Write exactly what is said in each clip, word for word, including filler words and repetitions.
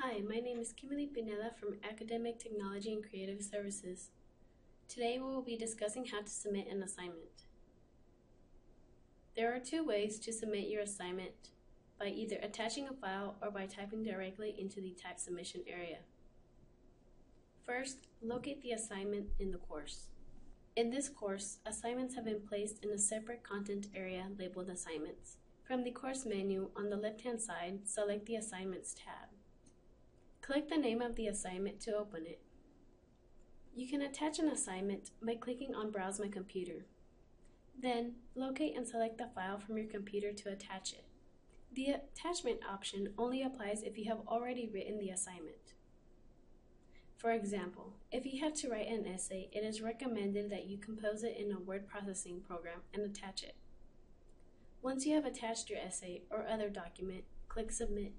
Hi, my name is Kimberly Pineda from Academic Technology and Creative Services. Today we will be discussing how to submit an assignment. There are two ways to submit your assignment, by either attaching a file or by typing directly into the type submission area. First, locate the assignment in the course. In this course, assignments have been placed in a separate content area labeled Assignments. From the course menu on the left-hand side, select the Assignments tab. Click the name of the assignment to open it. You can attach an assignment by clicking on Browse My Computer. Then, locate and select the file from your computer to attach it. The attachment option only applies if you have already written the assignment. For example, if you have to write an essay, it is recommended that you compose it in a word processing program and attach it. Once you have attached your essay or other document, click Submit.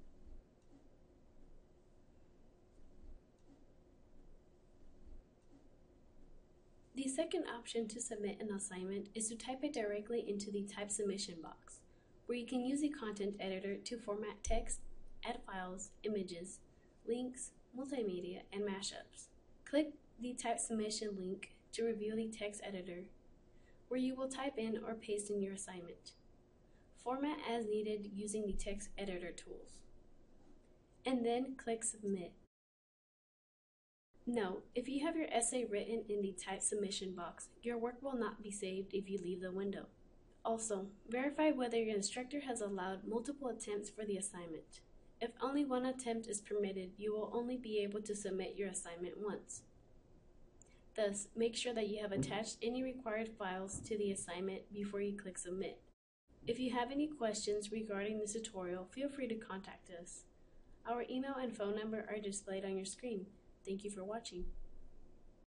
The second option to submit an assignment is to type it directly into the type submission box, where you can use the content editor to format text, add files, images, links, multimedia, and mashups. Click the type submission link to review the text editor, where you will type in or paste in your assignment. Format as needed using the text editor tools. And then click Submit. Note, if you have your essay written in the type submission box, your work will not be saved if you leave the window. Also, verify whether your instructor has allowed multiple attempts for the assignment. If only one attempt is permitted, you will only be able to submit your assignment once. Thus, make sure that you have attached any required files to the assignment before you click Submit. If you have any questions regarding this tutorial, feel free to contact us. Our email and phone number are displayed on your screen. Thank you for watching.